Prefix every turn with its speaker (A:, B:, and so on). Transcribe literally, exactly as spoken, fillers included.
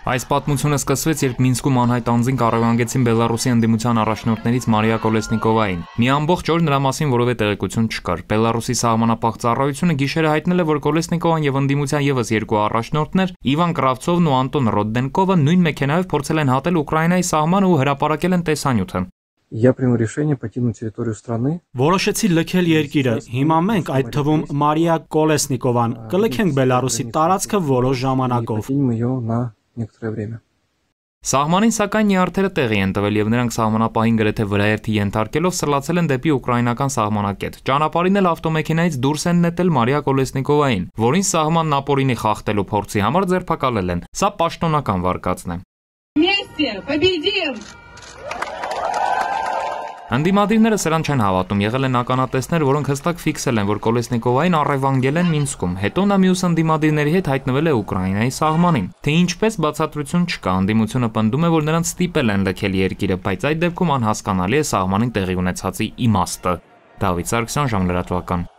A: Այս պատմությունը սկսվեց, երբ Մինսկում անհայտ անձինք առևանգեցին Բելառուսի ընդդիմության առաջնորդներից Մարիա Կոլեսնիկովային։ Մի ամբողջ օր նրա մասին որևէ տեղեկություն չկար։ Բելառուսի սահմանապահ ծառայությունը գիշերը հայտնել է, որ Կոլեսնիկովան եւ ընդդիմության եւս երկու առաջնորդներ Իվան Կրավցովն ու Անտոն Ռոդենկովը նույն մեքենայով փորձել են հատել Ուկրաինայի սահմանը ու հրապարակել են տեսանյութը։
B: Я принял решение покинуть территорию страны.
C: Որոշեցի լքել երկիրը։ Հիմա մենք, այդ թվում Մարիա Կոլեսնիկովան, կլքենք Բելառուսի տարածքը որոշ ժամանակով։
A: Սահմանին սակայն նյարդերը տեղի են տվել եւ նրանք սահմանապահին գրեթե վրաերթի ենթարկելով սլացել են դեպի ուկրաինական սահմանակետ։ Ճանապարհին էլ ավտոմեքենայից դուրս են նետել Մարիա Կոլեսնիկովային, որին սահմանն ապօրինի խախտելու փորձի համար ձերբակալել են։ Սա պաշտոնական վարկածն է։ Ընդդիմադիրները սրան չեն հավատում, եղել են ականատեսներ, որոնք հստակ ֆիքսել են, որ Կոլեսնիկովային առևանգել են Մինսկում, հետո նա մյուս ընդդիմադիրների հետ հայտնվել է Ուկրաինայի սահմանին։ Թե ինչպես բացատրություն չկա, ընդդիմությունը պնդում է, որ նրանց ստիպել են լքել երկիրը, բայց այդ դեպքում անհասկանալի է սահմանին տեղի ունեցածի իմաստը։ Դավիթ Սարգսյան, ժամլրատվական։